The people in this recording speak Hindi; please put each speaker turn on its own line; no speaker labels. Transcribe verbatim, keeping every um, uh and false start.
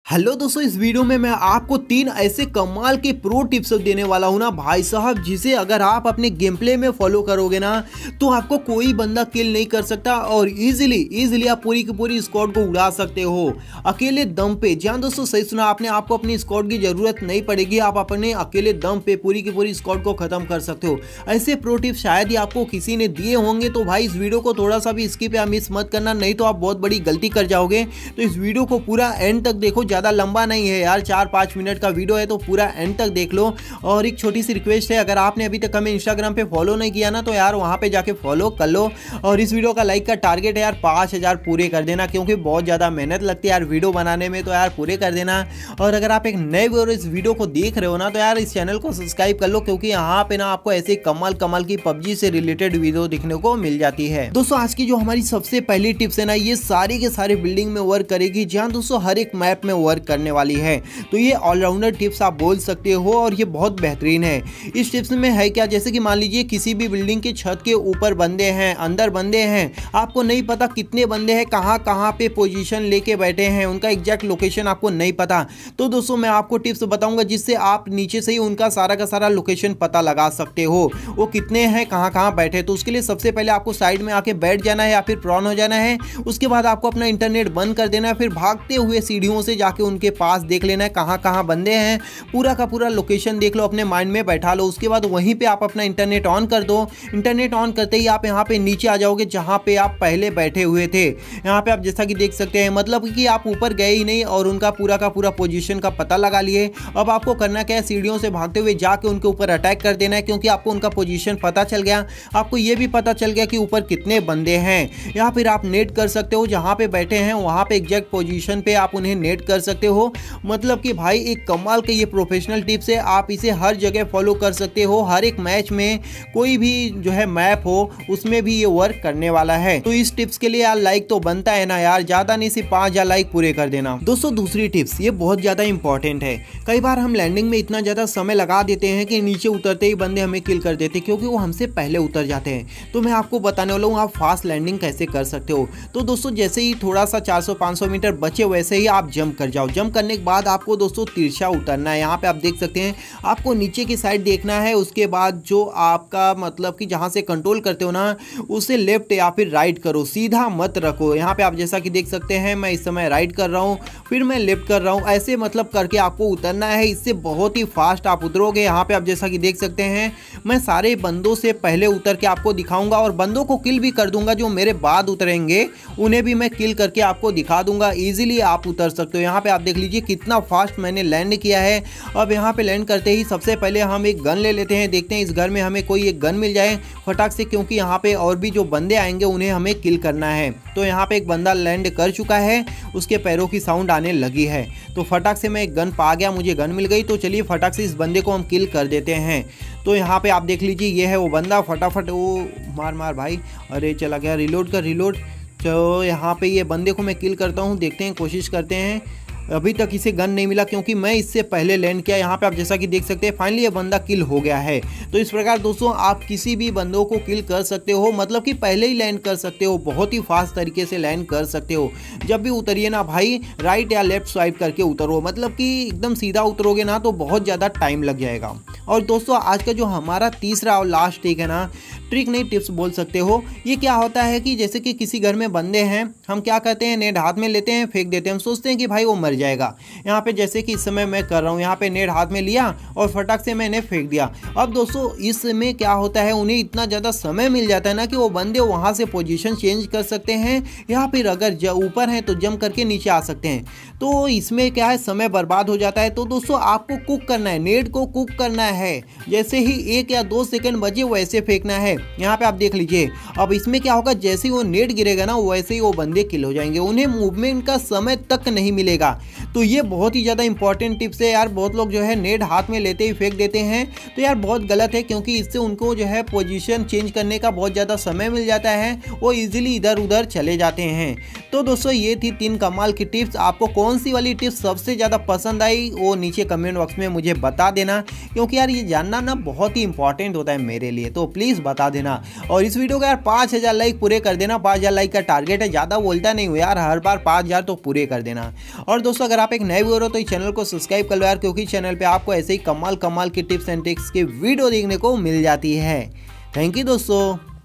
हेलो दोस्तों, इस वीडियो में मैं आपको तीन ऐसे कमाल के प्रो टिप्स देने वाला हूं ना भाई साहब, जिसे अगर आप अपने गेम प्ले में फॉलो करोगे ना तो आपको कोई बंदा किल नहीं कर सकता और इजीली इजीली आप पूरी की पूरी स्क्वाड को उड़ा सकते हो अकेले दम पे। जी हाँ दोस्तों, सही सुना आपने, आपको अपनी स्क्वाड की जरूरत नहीं पड़ेगी, आप अपने अकेले दम पे पूरी की पूरी स्क्वाड को खत्म कर सकते हो। ऐसे प्रो टिप्स शायद ही आपको किसी ने दिए होंगे, तो भाई इस वीडियो को थोड़ा सा भी स्किप या मिस मत करना, नहीं तो आप बहुत बड़ी गलती कर जाओगे। तो इस वीडियो को पूरा एंड तक देखो, ज़्यादा लंबा नहीं है यार, चार पाँच मिनट का वीडियो है, तो पूरा एंड तक देख लो। और एक छोटी सी रिक्वेस्ट है, अगर आपने अभी तक हमें इंस्टाग्राम पे फॉलो नहीं किया ना तो यार वहाँ पे जाके फॉलो कर लो। और इस वीडियो का लाइक का टारगेट है यार पाँच हज़ार पूरे कर देना, क्योंकि बहुत ज़्यादा मेहनत लगती है यार वीडियो बनाने में, तो यार पूरे कर देना। और अगर आप एक नए व्यूअर इस वीडियो को देख रहे हो ना तो यार इस चैनल को सब्सक्राइब कर लो, क्योंकि यहाँ पे ना आपको ऐसे कमाल कमाल की पबजी से रिलेटेड वीडियो दिखने को मिल जाती है। दोस्तों आज की जो हमारी सबसे पहली टिप्स है ना, ये सारी के सारे बिल्डिंग में वर्क करेगी। जहाँ दोस्तों हर एक मैप में वर्क करने वाली है, तो ये ऑलराउंडर टिप्स आप बोल सकते हो और ये बहुत बेहतरीन है। इस टिप्स में है क्या, जैसे कि मान लीजिए किसी भी बिल्डिंग के छत के ऊपर बंदे हैं, अंदर बंदे हैं, आपको नहीं पता कितने बंदे हैं, कहाँ कहाँ पे पोजीशन लेके बैठे हैं, उनका एग्जैक्ट लोकेशन आपको नहीं पता। तो दोस्तों मैं आपको टिप्स बताऊंगा जिससे आप नीचे से ही उनका सारा का सारा लोकेशन पता लगा सकते हो, वो कितने हैं, कहाँ कहाँ बैठे। तो उसके लिए सबसे पहले आपको साइड में आके बैठ जाना है या फिर प्रॉन हो जाना है। उसके बाद आपको अपना इंटरनेट बंद कर देना है, फिर भागते हुए सीढ़ियों से जाके उनके पास देख लेना है कहाँ कहाँ बंदे हैं, पूरा का पूरा लोकेशन देख लो, अपने माइंड में बैठा लो। उसके बाद वहीं पे आप अपना इंटरनेट ऑन कर दो। इंटरनेट ऑन करते ही आप यहाँ पे नीचे आ जाओगे जहाँ पे आप पहले बैठे हुए थे। यहाँ पे आप जैसा कि देख सकते हैं, मतलब कि आप ऊपर गए ही नहीं और उनका पूरा का पूरा पोजीशन का पता लगा लिए। अब आपको करना क्या है, सीढ़ियों से भागते हुए जाके उनके ऊपर अटैक कर देना है, क्योंकि आपको उनका पोजीशन पता चल गया। आपको ये भी पता चल गया कि ऊपर कितने बंदे हैं। यहाँ फिर आप नेट कर सकते हो, जहाँ पे बैठे हैं वहाँ पे एग्जैक्ट पोजीशन पे आप उन्हें नेट कर सकते हो। मतलब कि भाई एक कमाल के ये प्रोफेशनल टिप्स है, आप इसे हर जगह फॉलो कर सकते हो। हर एक मैच में कोई भी जो है मैप हो उसमें भी ये वर्क करने वाला है। तो इस टिप्स के लिए यार लाइक तो बनता है ना यार, ज्यादा नहीं, सिर्फ पाँच हजार लाइक पूरे कर देना। दोस्तों दूसरी टिप्स ये बहुत ज्यादा इंपॉर्टेंट है। कई बार हम लैंडिंग में इतना ज्यादा समय लगा देते हैं कि नीचे उतरते ही बंदे हमें किल कर देते, क्योंकि वो हमसे पहले उतर जाते हैं। तो मैं आपको बताने वाला हूँ आप फास्ट लैंडिंग कैसे कर सकते हो। तो दोस्तों जैसे ही थोड़ा सा चार सौ पाँच सौ मीटर बचे वैसे ही आप जंप कर जाओ। जंप करने के बाद आपको दोस्तों तिरछा उतरना है। यहाँ पे आप देख सकते हैं, आपको नीचे की साइड देखना है। उसके बाद जो आपका मतलब कि जहाँ से कंट्रोल करते हो ना उसे लेफ्ट या फिर राइट करो, सीधा मत रखो। यहाँ पे आप जैसा कि देख सकते हैं, मैं इस समय राइट कर रहा हूँ, फिर मैं लेफ्ट कर रहा हूँ, ऐसे मतलब करके आपको उतरना है। इससे बहुत ही फास्ट आप उतरोगे। यहाँ पे आप जैसा कि देख सकते हैं, मैं सारे बंदों से पहले उतर के आपको दिखाऊंगा और बंदों को किल भी कर दूंगा। जो मेरे बाद उतरेंगे उन्हें भी मैं किल करके आपको दिखा दूंगा। ईजिली आप उतर सकते हो। यहाँ पे आप देख लीजिए कितना फास्ट मैंने लैंड किया है। अब यहाँ पे लैंड करते ही सबसे पहले हम एक गन ले लेते हैं, देखते हैं इस घर में हमें कोई एक गन मिल जाए फटाक से, क्योंकि यहाँ पे और भी जो बंदे आएंगे उन्हें हमें किल करना है। तो यहाँ पे एक बंदा लैंड कर चुका है, उसके पैरों की साउंड आने लगी है, तो फटाक से मैं एक गन पा गया, मुझे गन मिल गई। तो चलिए फटाक से इस बंदे को हम किल कर देते हैं। तो यहाँ पे आप देख लीजिए ये है वो बंदा, फटाफट वो मार मार भाई, अरे चला गया, रिलोड कर रिलोड। तो यहाँ पे ये बंदे को मैं किल करता हूँ, देखते हैं, कोशिश करते हैं। अभी तक इसे गन नहीं मिला क्योंकि मैं इससे पहले लैंड किया। यहाँ पे आप जैसा कि देख सकते हैं फाइनली ये बंदा किल हो गया है। तो इस प्रकार दोस्तों आप किसी भी बंदों को किल कर सकते हो, मतलब कि पहले ही लैंड कर सकते हो, बहुत ही फास्ट तरीके से लैंड कर सकते हो। जब भी उतरिए ना भाई राइट या लेफ्ट स्वाइप करके उतरो, मतलब कि एकदम सीधा उतरोगे ना तो बहुत ज़्यादा टाइम लग जाएगा। और दोस्तों आज का जो हमारा तीसरा और लास्ट ट्रिक है ना, ट्रिक नहीं टिप्स बोल सकते हो, ये क्या होता है कि जैसे कि किसी घर में बंदे हैं, हम क्या करते हैं, नेट हाथ में लेते हैं, फेंक देते हैं, हम सोचते हैं कि भाई वो मर जाएगा। यहाँ पे जैसे कि इस समय मैं कर रहा हूँ, यहाँ पे नेट हाथ में लिया और फटाक से मैंने फेंक दिया। अब दोस्तों इसमें क्या होता है, उन्हें इतना ज़्यादा समय मिल जाता है ना कि वो बंदे वहाँ से पोजीशन चेंज कर सकते हैं, या फिर अगर ऊपर हैं तो जंप करके नीचे आ सकते हैं। तो इसमें क्या है, समय बर्बाद हो जाता है। तो दोस्तों आपको कुक करना है, नेट को कुक करना है, जैसे ही एक या दो सेकंड बचे वैसे फेंकना है। यहाँ पे आप देख लीजिए, अब इसमें क्या होगा, जैसे ही वो नेट गिरेगा ना वैसे ही वो बंदे किल हो जाएंगे, उन्हें मूवमेंट का समय तक नहीं मिलेगा। तो ये बहुत ही ज़्यादा इंपॉर्टेंट टिप्स है यार। बहुत लोग जो है नेट हाथ में लेते ही फेंक देते हैं, तो यार बहुत गलत है, क्योंकि इससे उनको जो है पोजीशन चेंज करने का बहुत ज़्यादा समय मिल जाता है, वो इजीली इधर उधर चले जाते हैं। तो दोस्तों ये थी तीन कमाल की टिप्स। आपको कौन सी वाली टिप्स सबसे ज़्यादा पसंद आई वो नीचे कमेंट बॉक्स में मुझे बता देना, क्योंकि यार ये जानना ना बहुत ही इंपॉर्टेंट होता है मेरे लिए, तो प्लीज़ बता देना। और इस वीडियो का यार पाँच हज़ार लाइक पूरे कर देना, पाँच हज़ार लाइक का टारगेट है, ज़्यादा बोलता नहीं हूँ यार, हर बार पाँच हज़ार तो पूरे कर देना। और दोस्तों अगर अगर आप एक नए व्यूअर हो तो इस चैनल को सब्सक्राइब कर लो यार, क्योंकि चैनल पे आपको ऐसे ही कमाल कमाल की टिप्स एंड ट्रिक्स की वीडियो देखने को मिल जाती है। थैंक यू दोस्तों।